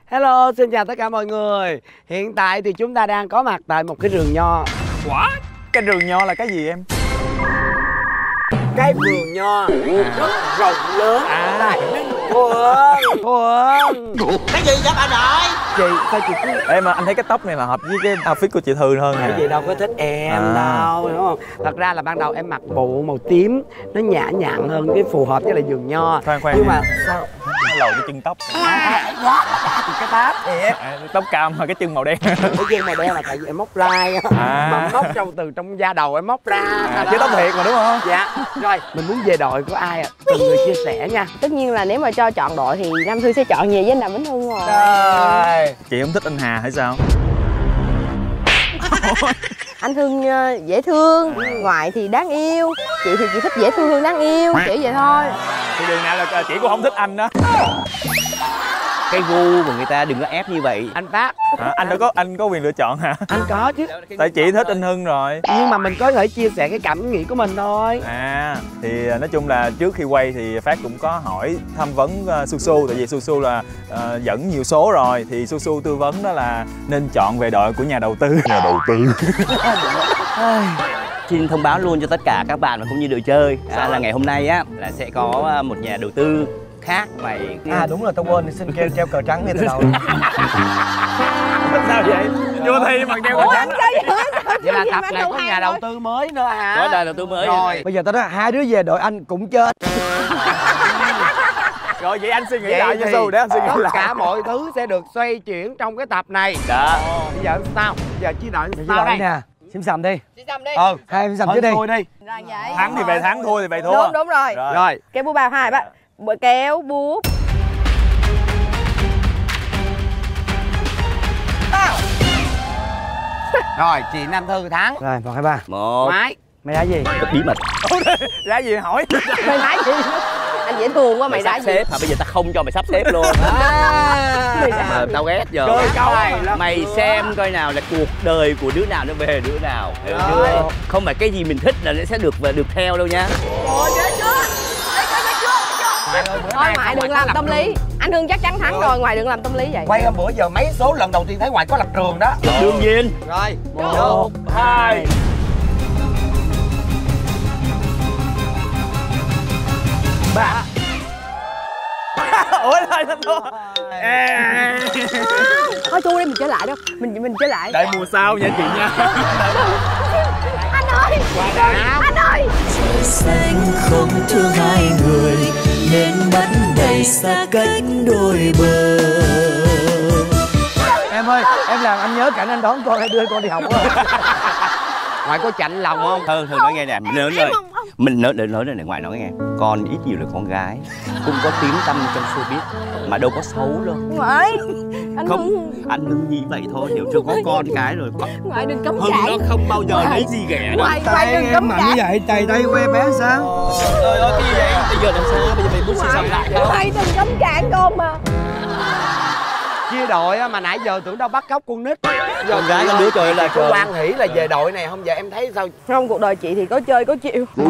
Hello, xin chào tất cả mọi người. Hiện tại thì chúng ta đang có mặt tại một cái vườn nho. What? Cái vườn nho là cái gì em? Cái vườn nho rất rộng lớn tại Ninh Thuận. Cái gì vậy bà nội? Chị, sao chị cứ... Ê mà anh thấy cái tóc này là hợp với cái outfit của chị Thư hơn nè. Cái gì đâu có thích em đâu, đúng không? Thật ra là ban đầu em mặc bộ màu tím, nó nhã nhặn hơn, cái phù hợp với lại vườn nho. Khoan nhưng mà sao? Nó lồi cái chân tóc. Cái táp thiệt. Tóc cam mà cái chân màu đen. Cái chân màu đen là tại vì em móc rai mà móc từ trong da đầu em móc ra. Chứ tóc thiệt mà đúng không? Dạ. Rồi, mình muốn về đội của ai ạ? Từng người chia sẻ nha. Tất nhiên là nếu mà cho chọn đội thì Nam Thư sẽ chọn về với anh Đàm Vĩnh Hưng rồi. Trời. Chị không thích anh Hà hay sao? Anh Hưng dễ thương, ngoại thì đáng yêu. Chị thì chị thích dễ thương hơn đáng yêu, kiểu vậy thôi. Thì đường nào là chị cũng không thích anh đó. Cái gu của người ta đừng có ép như vậy. Anh Phát. Anh có quyền lựa chọn hả? Anh có chứ. Tại chị thích anh Hưng rồi. Nhưng mà mình có thể chia sẻ cái cảm nghĩ của mình thôi. Thì nói chung là trước khi quay thì Phát cũng có hỏi tham vấn Su Su. Tại vì Su Su là dẫn nhiều số rồi. Thì Su Su tư vấn đó là nên chọn về đội của nhà đầu tư. Xin thông báo luôn cho tất cả các bạn và cũng như đội chơi là ngày hôm nay á là sẽ có một nhà đầu tư khác mày. Đúng rồi, tao quên, xin treo cờ trắng ngay từ đầu. Sao vậy? Vô thi mà đeo cờ trắng. Vậy là tập này có nhà đầu tư mới nữa hả? Có nhà đầu tư mới rồi. Bây giờ tao nói hai đứa về đội anh cũng chết. Rồi vậy anh suy nghĩ lại cho Su để anh suy nghĩ lại. Tất cả mọi thứ sẽ được xoay chuyển trong cái tập này. Đó. Bây giờ sao? Bây giờ chia đội sao đây nè? Xím xầm đi. Xím xầm đi. Hai em xầm chứ đi. Rồi vậy. Thắng thì về thắng, thua thì về thua. Đúng rồi. Rồi. Kéo búa 3 2 3. Kéo búa. Rồi, chị Nam Thư thắng. Rồi, 1 2 3. 1. Mày đá gì? Bí mật. Đá gì hỏi? Mày đá gì? Anh dễ thương quá, mày đá gì? Xếp hả? Bây giờ ta không cho mày sắp xếp luôn. Mà tao ghét giờ. Mày xem coi nào là cuộc đời của đứa nào nó về đứa nào. Hiểu chưa? Không phải cái gì mình thích là nó sẽ được theo đâu nha. Thôi ngoại đừng làm tâm lý. Anh Hưng chắc chắn thắng rồi, ngoại đừng làm tâm lý vậy. Quay hôm bữa giờ mấy số lần đầu tiên thấy ngoại có lập trường đó. Đương nhiên. Rồi, 1 2 3. Ủa thôi anh thua. Thôi thua đi, mình trở lại đâu. Mình trở lại. Đợi mùa sau nha chị nha. Anh ơi. Anh ơi. Trời xanh không thương hai người nên bắt đầy xa cách đôi bờ. Em ơi, em làm anh nhớ cảnh anh đón con hay đưa con đi học quá. Ngoại có chạnh lòng không? Thường nói nghe nè, mình nói này ngoại nói nghe. Con ít nhiều là con gái, cũng có tiếng tăm trong showbiz mà đâu có xấu đâu. Ngoại. Anh Hưng như vậy thôi, hiểu chưa? Có con cái rồi. Ngoại đừng cấm Hưng cản. nó không bao giờ lấy gì ghẻ đâu. Ngoại đừng cấm cản. Vậy tay que bé sao? Trời ơi, cái gì vậy? Bây giờ làm sao? Bây giờ mày muốn suy sầm lại không? Ngoại đừng cấm cản con mà. Chia đội á mà nãy giờ tưởng đâu bắt cóc con nít. Con gái con đứa trời là có quan hỷ là về đội này không? Giờ em thấy sao? Trong cuộc đời chị thì có chơi có chịu. Trời,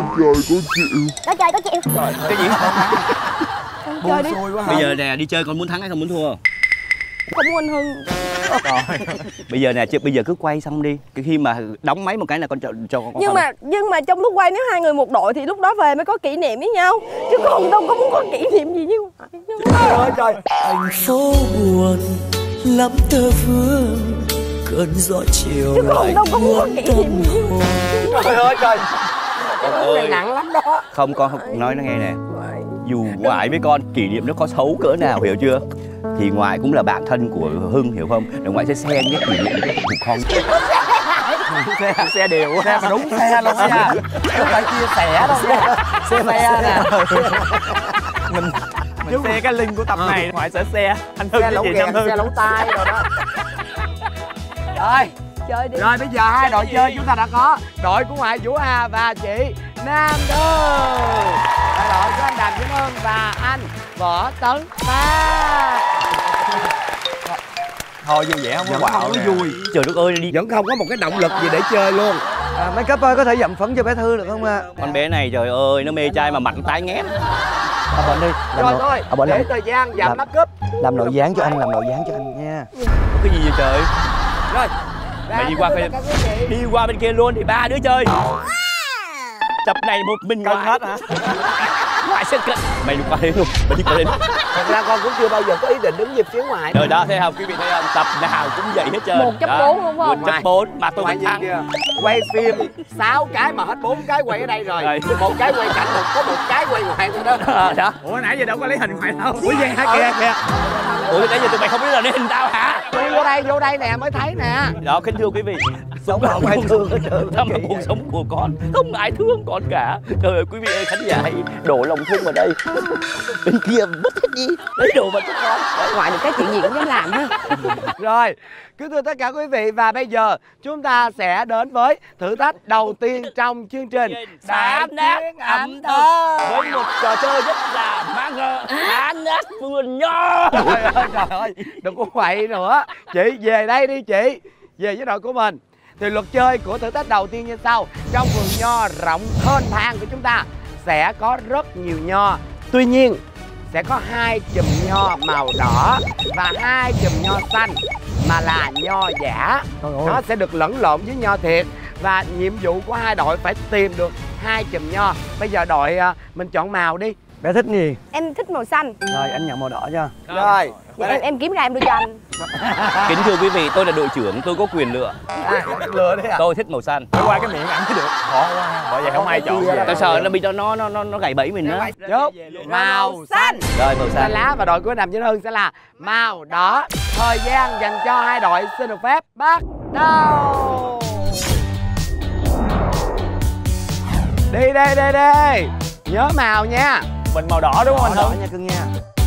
cái gì? Chơi đi. Bây giờ nè, đi chơi con muốn thắng hay không muốn thua? Không muốn anh Hưng. Bây giờ nè, bây giờ cứ quay xong đi. Khi mà đóng máy một cái là con cho con. Nhưng mà trong lúc quay nếu hai người một đội thì lúc đó về mới có kỷ niệm với nhau. Chứ còn đâu có muốn có kỷ niệm gì như Trời ơi trời. Thành phố buồn lắm tơ vương cơn gió chiều chứ còn đâu có muốn có kỷ niệm gì. Trời ơi trời. Cái thứ này nặng lắm đó. Không, con nói nó nghe nè. Dù ngoại với con kỷ niệm nó có xấu cỡ nào, hiểu chưa? Thì ngoại cũng là bạn thân của Hưng, hiểu không? Rồi ngoại sẽ xen cái kỷ niệm của con. Xe đều. Xe mà đúng xe luôn nha. Không phải chia sẻ đâu nha. Xe nè. Mình xe cái link của tập này, ngoại sẽ xe anh Hưng với chị Nam Thư. Xe lẩu tai rồi đó. Rồi. Chơi đi. Rồi bây giờ hai đội chơi chúng ta đã có đội của ngoại Vũ Hà và chị Nam Thư. Đội của anh Đàm Vĩnh Hưng và anh Võ Tấn Phát. Thôi vui vẻ không có quạo không nè. có vui. Trời đất ơi, đi. Vẫn không có một cái động lực gì để chơi luôn. Mấy cấp ơi có thể dặm phấn cho bé Thư được không ạ? Con bé này trời ơi, nó mê trai mà mặt tái nghét. Ở bên đi. Rồi thôi, ở bên để làm, thời gian giảm mắt cúp. làm nội gián cho anh, làm nội gián cho anh nha. Cái gì vậy trời? Rồi. Mày đi qua bên, đi qua bên kia luôn thì ba đứa chơi. Tập này một mình Cân ngoài hết hả? ngoài sân cân. Mày đi qua đây luôn, mày đi qua đây. Thật ra con cũng chưa bao giờ có ý định đứng về phía ngoài. Rồi đó, thấy không quý vị, thấy không? Tập nào cũng vậy hết trơn. 1.4 đúng không? 1.4 mà tôi vẫn thắng. Quay phim 6 cái mà hết 4 cái quay ở đây rồi. Một cái quay cảnh, có một cái quay ngoài thôi đó. Đó. Ủa nãy giờ đâu có lấy hình ngoài đâu. Ủa vậy hả? Kìa kìa. Ủa nãy giờ tụi mày không biết là lấy hình tao hả? Tôi vô đây nè mới thấy nè. Đó, kính thưa quý vị, sống không ai thương hết trơn. Đó là cuộc sống của con, không ai thương con cả. Trời ơi quý vị ơi, khán giả hãy đổ lòng thương vào đây. Bên kia mất hết đi, lấy đồ vào cho con. Ngoại được cái chuyện gì cũng dám làm ha. Rồi, kính thưa tất cả quý vị, và bây giờ chúng ta sẽ đến với thử thách đầu tiên trong chương trình Đá nát ẩm thực với một trò chơi rất là mang đá nát vườn nho. Trời ơi, đừng có quậy nữa. Chị về đây đi chị, về với đội của mình. Thì luật chơi của thử thách đầu tiên như sau. Trong vườn nho rộng thênh thang của chúng ta sẽ có rất nhiều nho. Tuy nhiên sẽ có 2 chùm nho màu đỏ và 2 chùm nho xanh mà là nho giả. Nó sẽ được lẫn lộn với nho thiệt. Và nhiệm vụ của hai đội phải tìm được 2 chùm nho. Bây giờ đội mình chọn màu đi. Bé thích gì? Em thích màu xanh. Rồi anh nhận màu đỏ cho. Rồi. Vậy em kiếm ra em đưa cho anh. Kính thưa quý vị, tôi là đội trưởng, tôi có quyền lựa. Lựa đi ạ. Tôi thích màu xanh. Phải qua cái miệng ảnh mới được. Khó quá. Bởi vậy không ai chọn. Tôi sợ nó bị nó gãy bẫy mình đó. Chốt màu xanh. Rồi màu xanh. Lá và đội của Đàm Vĩnh Hưng sẽ là màu đỏ. Thời gian dành cho hai đội xin được phép bắt đầu. Đi đi. Nhớ màu nha. Mình màu đỏ đúng không anh Đỏ Hưng? nha cưng nha.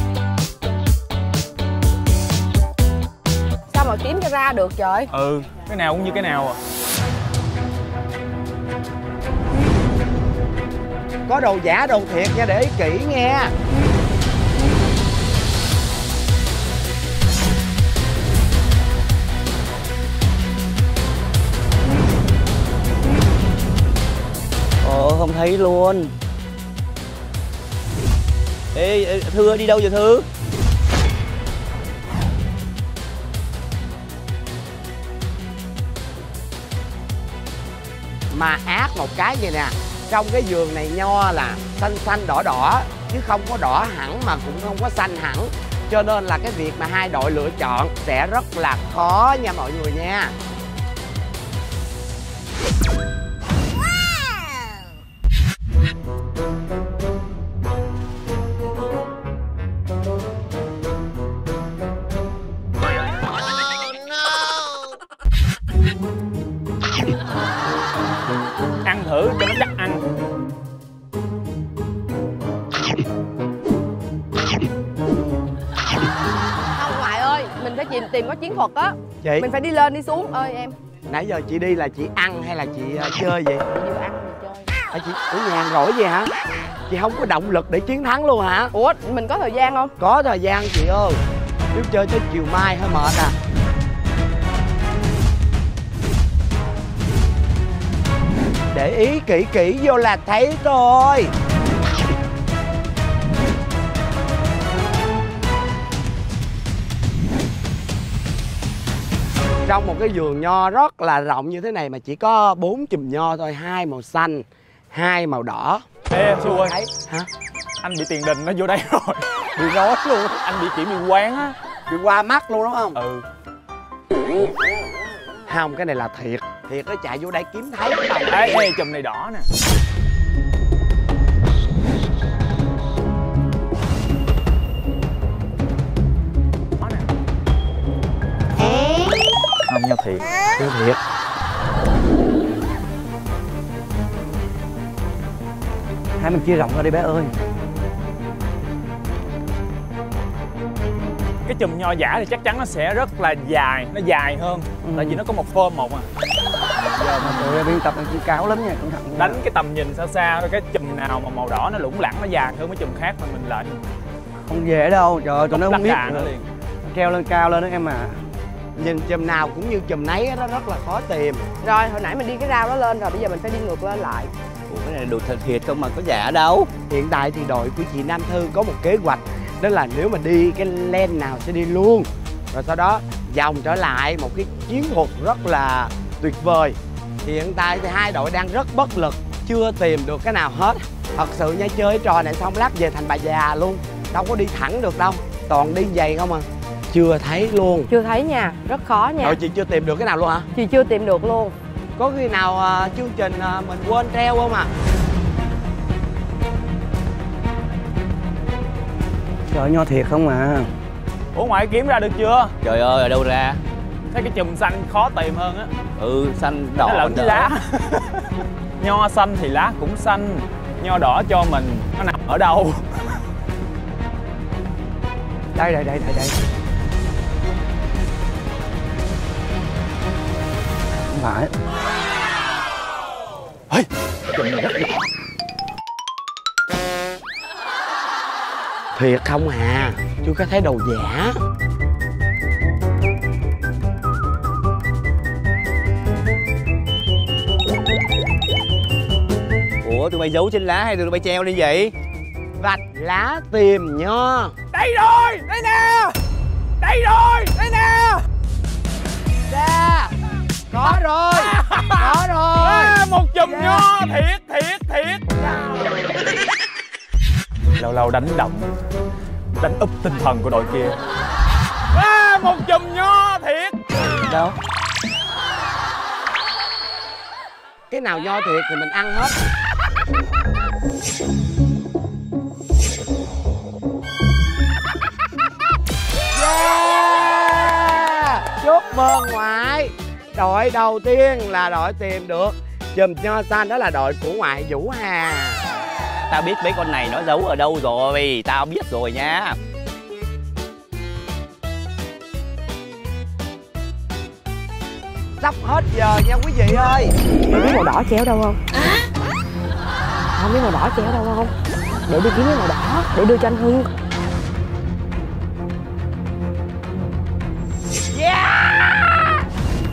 Sao mà kiếm cho ra được trời? Ừ, cái nào cũng như cái nào à. Có đồ giả đồ thiệt nha, để ý kỹ nghe. Ồ, không thấy luôn. Ê, Thư đi đâu vậy Thư? Mà ác một cái vậy nè, trong cái vườn này nho là xanh xanh đỏ đỏ chứ không có đỏ hẳn mà cũng không có xanh hẳn, cho nên là cái việc mà hai đội lựa chọn sẽ rất là khó nha mọi người nha. Ăn thử cho nó chắc ăn. Không Ngoại ơi, mình phải tìm có chiến thuật á. Chị, Mình phải đi lên đi xuống. Ơi em, nãy giờ chị đi là chị ăn hay là chị chơi vậy? vừa ăn vừa chơi. Chị nhàn rỗi vậy hả? Chị không có động lực để chiến thắng luôn hả? Ủa, mình có thời gian không? Có thời gian chị ơi, nếu chơi tới chiều mai hơi mệt à. Để ý kỹ vô là thấy rồi. Trong một cái vườn nho rất là rộng như thế này mà chỉ có 4 chùm nho thôi, 2 màu xanh, 2 màu đỏ. Ê Xu ơi, Thấy hả? anh bị tiền đình nó vô đây rồi. Bị rối luôn. Anh bị kiểu bị quán á. Bị qua mắt luôn đúng không? Ừ. Không, cái này là thiệt. Thiệt nó chạy vô đây kiếm thấy. Ê, chùm này đỏ nè. Đó nè. Không nhau thiệt. Chưa thiệt. Hai mình chia rộng ra đi bé ơi. Cái chùm nho giả thì chắc chắn nó sẽ rất là dài, nó dài hơn. Tại vì nó có một form một à. Giờ mà tụi em biên tập em cáo lắm nha, cẩn thận. Đánh cái tầm nhìn xa xa thôi, cái chùm nào mà màu đỏ nó lủng lẳng, nó dài hơn mấy chùm khác mà mình lại Không dễ đâu, trời ơi, tụi nó không biết. nó liền. Treo lên cao lên đó em à. Nhìn chùm nào cũng như chùm nấy, nó rất là khó tìm. Rồi, hồi nãy mình đi cái rau đó lên rồi, bây giờ mình phải đi ngược lên lại. Ủa cái này đồ thật thiệt không mà có giả đâu. Hiện tại thì đội của chị Nam Thư có một kế hoạch, đó là nếu mà đi cái lane nào sẽ đi luôn, rồi sau đó vòng trở lại, một cái chiến thuật rất là tuyệt vời. Thì hiện tại thì hai đội đang rất bất lực, chưa tìm được cái nào hết. Thật sự nha, chơi cái trò này xong lát về thành bà già luôn, đâu có đi thẳng được đâu, toàn đi giày không à. Chưa thấy luôn. Chưa thấy nha, rất khó nha. Rồi chị chưa tìm được cái nào luôn hả? Chị chưa tìm được luôn. Có khi nào chương trình mình quên treo không à? Trời, nho thiệt không à. Ủa ngoại kiếm ra được chưa? Trời ơi, ở đâu ra? Thấy cái chùm xanh khó tìm hơn á. Ừ, xanh đỏ. Nó lẫn với lá. Nho xanh thì lá cũng xanh, nho đỏ cho mình nó nằm ở đâu? Đây. Không phải. Ê, chùm này rất Thiệt không à, chú có thấy đồ giả. Ủa tụi bay giấu trên lá hay tụi bay treo lên vậy? Vạch lá tìm nho. đây rồi, đây nè. Đây rồi, đây nè. Ra. Có rồi. Có rồi. Một chùm nho thiệt. Lâu lâu đánh động, đánh úp tinh thần của đội kia. Một chùm nho thiệt. Đâu? Cái nào nho thiệt thì mình ăn hết. Yeah! Chúc mừng ngoại. Đội đầu tiên là đội tìm được chùm nho xanh, đó là đội của ngoại Vũ Hà. Tao biết mấy con này nó giấu ở đâu rồi, tao biết rồi nha. Sắp hết giờ nha quý vị ơi. Không biết màu đỏ treo đâu không? Không biết màu đỏ treo đâu không? Để đi kiếm cái màu đỏ để đưa cho anh Hưng. Yeah!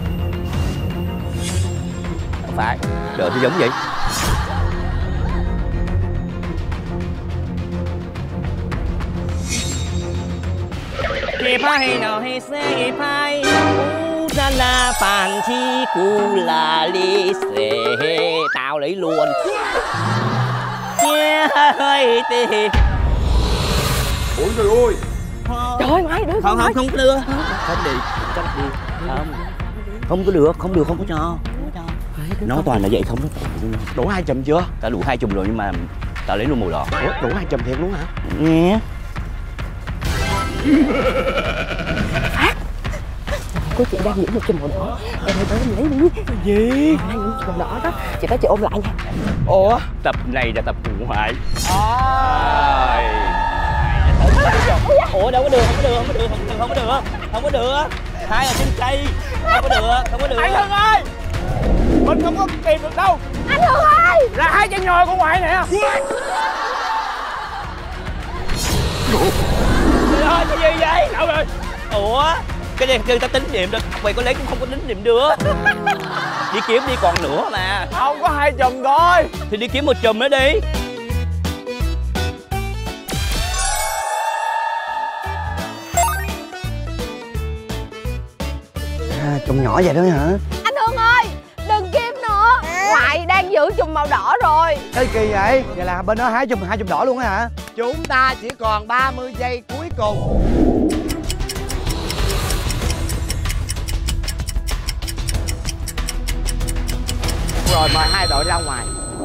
Không phải, đợi thì giống vậy. Kì phai nào hay xe phai ra là phản chi cu là li xề. Tao lấy luôn. Ôi trời ơi. Trời ơi ngoại đưa. Không có đưa. Không đi. Không có được, không có cho. Nó toàn là vậy không đó. Đủ 2 chùm chưa? Tao đủ 2 chùm rồi nhưng mà tao lấy luôn màu đỏ. Ủa, đủ 2 chùm thiệt luôn hả? Nghe. Cô chị đang giữ một chùm màu đỏ. Em tới lấy đi. Gì? Đang giữ một chùm màu đỏ đó. Chị tới chị ôm lại nha. Ủa? Tập này là tập của ngoại. Ủa đâu có được, không có được. Hai ở trên cây. Không có được. Anh Hưng ơi, mình không có tìm được đâu. Anh Hưng ơi, là 2 chân nhồi của ngoại nè. Trời ơi, cái gì vậy? Đâu rồi? Ủa, cái này người ta tính điểm được, mày có lấy cũng không có tính điểm được. Đi kiếm đi, còn nữa mà. Không, có 2 chùm thôi. Thì đi kiếm một chùm nữa đi. Chùm nhỏ vậy đó hả? anh Hưng ơi, đừng kiếm nữa. Ngoại đang giữ chùm màu đỏ rồi. Cái kỳ vậy? Vậy là bên đó 2 chùm đỏ luôn á hả? Chúng ta chỉ còn 30 giây cuối cùng. Rồi mời hai đội ra ngoài.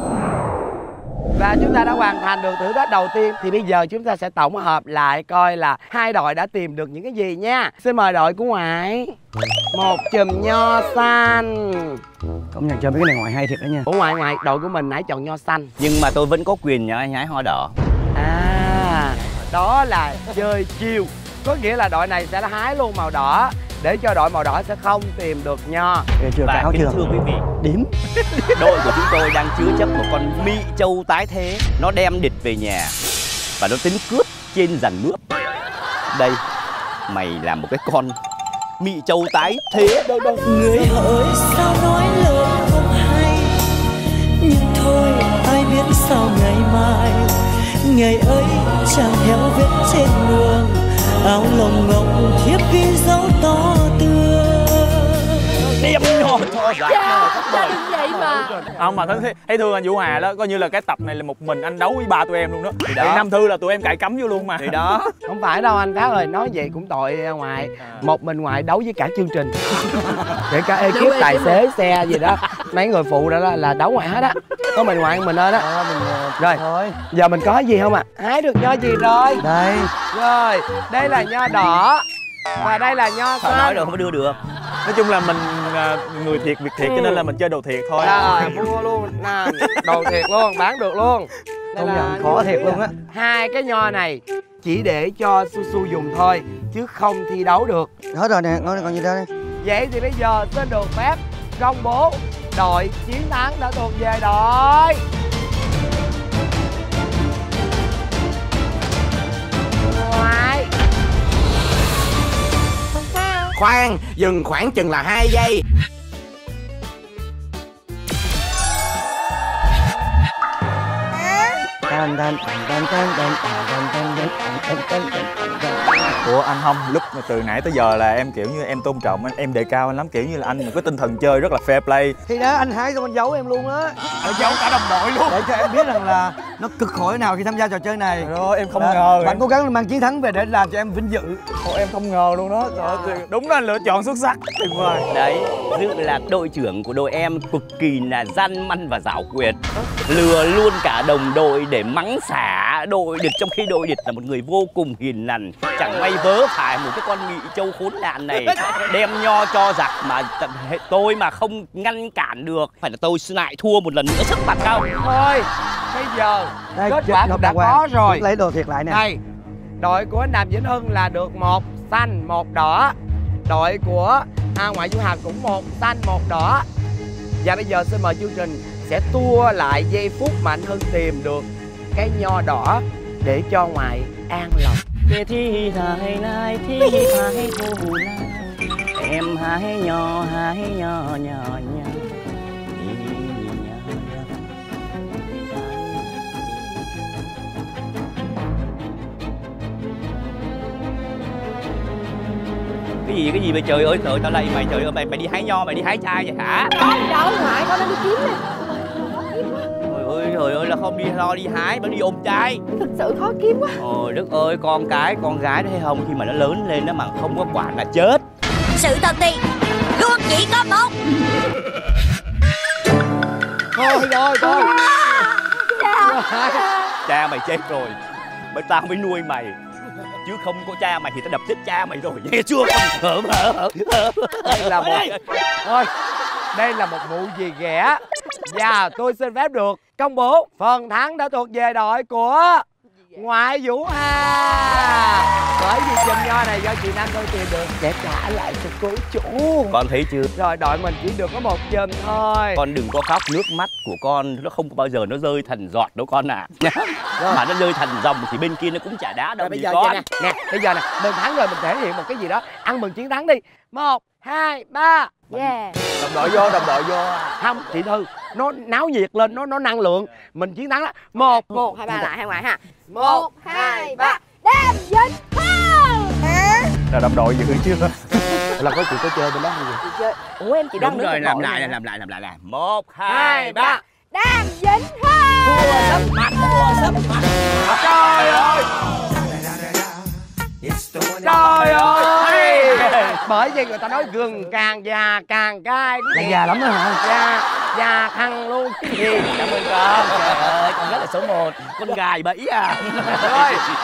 Và chúng ta đã hoàn thành được thử thách đầu tiên. Thì bây giờ chúng ta sẽ tổng hợp lại coi là hai đội đã tìm được những cái gì nha. Xin mời đội của ngoại. Một chùm nho xanh. Công nhận chơi mấy cái này ngoại hay thiệt đó nha. Ủa ngoại đội của mình nãy chọn nho xanh. Nhưng mà tôi vẫn có quyền hái hoa đỏ. À, đó là chơi chiêu. Có nghĩa là đội này sẽ hái luôn màu đỏ để cho đội màu đỏ sẽ không tìm được nho. Chưa Và cáo kính chưa? thưa quý vị, Điểm. đội của chúng tôi đang chứa chấp một con Mỹ Châu tái thế. Nó đem địch về nhà và nó tính cướp trên giàn nước. Đây, mày là một cái con Mỹ Châu tái thế. Đâu Người hỡi sao nói lời không hay, nhưng thôi sao ngày mai. Ngày ấy chàng héo vết trên đường, áo lồng ngọc thiếp ghi dấu to tường. Đem nho cho Sao đừng vậy mà. Không mà thấy thương anh Vũ Hà đó, coi như là cái tập này là một mình anh đấu với ba tụi em luôn đó. Thì Nam Thư là tụi em cài cắm vô luôn mà. Thì đó. Không phải đâu anh Phát ơi, nói vậy cũng tội ngoại. Một mình ngoại đấu với cả chương trình. Kể cả ekip tài xế xe gì đó, mấy người phụ đó là đấu ngoại hết á. Có mình ngoại mình ơi đó. Rồi thôi. Giờ mình có gì không ạ? Hái được nho gì rồi? Đây. Rồi, đây là nho đỏ và đây là nho Sao nói xanh. được không có đưa được. Nói chung là mình người thiệt việc thiệt cho nên là mình chơi đồ thiệt thôi. Rồi, mua luôn nè, đồ thiệt luôn, bán được luôn. Đây Công là nhận khó thiệt luôn á. hai cái nho này chỉ để cho Su Su dùng thôi chứ không thi đấu được. Hết rồi nè, ngon còn gì đâu đây. Vậy thì bây giờ xin được phép công bố đội chiến thắng đã thuộc về đội ngoại. Khoan, dừng khoảng chừng là 2 giây. Ủa anh không, lúc mà từ nãy tới giờ là em kiểu như em tôn trọng anh, em đề cao anh lắm, kiểu như là anh một cái tinh thần chơi rất là fair play. Thì đó anh hái xong anh giấu em luôn á. Giấu cả đồng đội luôn. Để cho em biết rằng là nó cực khổ nào khi tham gia trò chơi này. Rồi em không Đó, ngờ. bạn cố gắng mang chiến thắng về để làm cho em vinh dự. Ồ, em không ngờ luôn đó. Trời ơi, đúng là lựa chọn xuất sắc, tuyệt vời. Đấy, Dự là đội trưởng của đội em cực kỳ là gian manh và giảo quyệt. Lừa luôn cả đồng đội để mắng xả đội địch, trong khi đội địch là một người vô cùng hiền lành. Chẳng may vớ phải một cái con nghị châu khốn nạn này đem nho cho giặc mà tôi mà không ngăn cản được. Phải là tôi lại thua một lần nữa sức mặt không? Thôi, bây giờ Đây, kết quả cũng đã Hoàng, có rồi. lấy đồ thiệt lại nè. Đây, đội của anh Đàm Vĩnh Hưng là được 1 xanh 1 đỏ. Đội của Ngoại Vũ Hà cũng 1 xanh 1 đỏ. Và bây giờ xin mời chương trình sẽ tua lại giây phút mà anh Hưng tìm được cái nho đỏ để cho Ngoại an lòng. Thì hãy lại thì hãy thu lại em hãy nho nhỏ nhỏ. Cái gì vậy trời ơi, tao lay mày, trời ơi mày đi hái nho, mày đi hái chai vậy hả? Có gì đâu ngoại, con đang đi kiếm nè. Trời ơi là không đi lo đi hái, mà đi ôm chai. Thực sự khó kiếm quá. Ôi đất ơi, con gái thấy không, khi mà nó lớn lên nó mà không có quả là chết. Sự thật thì luôn chỉ có một. Thôi. Cha mày chết rồi, bởi tao mới nuôi mày. Chứ không có cha mày thì tao đập chết cha mày rồi, nghe chưa? Đây là đây là một vụ gì ghẻ. Và tôi xin phép được công bố phần thắng đã thuộc về đội của Ngoại Vũ Hà. Bởi vì chùm nho này do chị Nam tôi tìm được sẽ trả lại cho cô chủ. Con thấy chưa? Rồi đội mình chỉ được có 1 chùm thôi. Con đừng có khóc, nước mắt của con nó không bao giờ nó rơi thành giọt đâu con ạ. Mà nó rơi thành dòng thì bên kia nó cũng chả đá đâu. Bây gì giờ con. nè, bây giờ nè, mình thắng rồi mình thể hiện một cái gì đó, ăn mừng chiến thắng đi. 1, 2, 3. Yeah. Đồng đội vô. Không, chị Thư, nó náo nhiệt lên, nó năng lượng. Mình chiến thắng đó. 1, 2, 3 lại hai ngoại ha. 1, 2, 3. Đàm Vĩnh Hưng. Là đồng đội dữ chưa? Là có chị có chơi bên đó không vậy? Chị chơi. Ủa em chị đang Đúng đứng rồi, một làm đội lại nè. nè. 1, 2, 3. Đàm Vĩnh Hưng. Thua sấp mặt. Trời ơi! Trời ơi! Bởi vì người ta nói gừng càng già càng cay. Là già lắm đó hả? Già thằng luôn. Cảm ơn con. Trời ơi, con rất là số 1. Con gài bẫy à. Rồi,